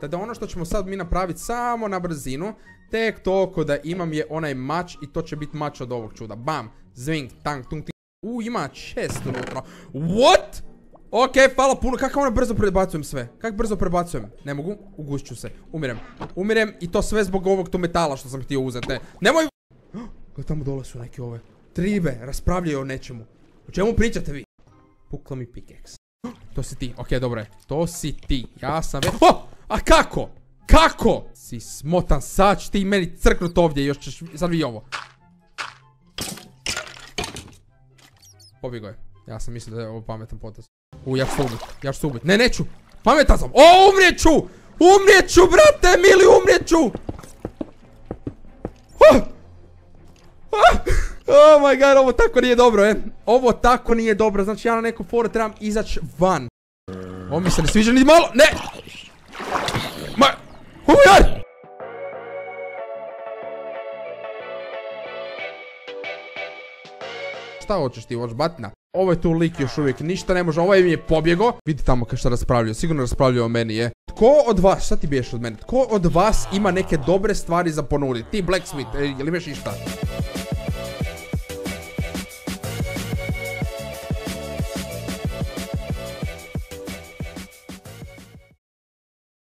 Tada ono što ćemo sad mi napraviti samo na brzinu, tek toliko da imam je onaj mač i to će biti mač od ovog čuda. Bam, zwing, tang, tung, ting. Ima chest unutra. What? Okej, hvala puno. Kako ono brzo prebacujem sve? Kako brzo prebacujem? Ne mogu, ugušću se. Umirem i to sve zbog ovog tu metala što sam htio uzeti. Nemoj... Tamo dole su neke ove tribe, raspravljaju o nečemu. O čemu pričate vi? Pukla mi pickaxe. To si ti, okej, dobro je. To si ti, ja sam već... A kako? Kako? Si smotan, sad ćeš ti meni crknut ovdje, još ćeš... Sad vi ovo. Pobjego je. Ja sam mislio da je ovo pametan potez. Ja ću se ubit. Ne, neću. Pametan sam. O, umrijeću! Umrijeću, brate, mili, umrijeću! Oh my god, ovo tako nije dobro, Ovo tako nije dobro, znači ja na neku foru trebam izaći van. Ovo mi se ne sviđa ni malo, ne! Oh my god! Šta hoćeš ti, hoćeš batina? Ovo je tu lik još uvijek, ništa ne može, ovaj mi je pobjego. Vidi tamo kao šta raspravljaju, sigurno raspravljaju o meni, Tko od vas, šta ti biješ od mene? Tko od vas ima neke dobre stvari za ponuditi? Ti Blacksmith, jel imaš išta?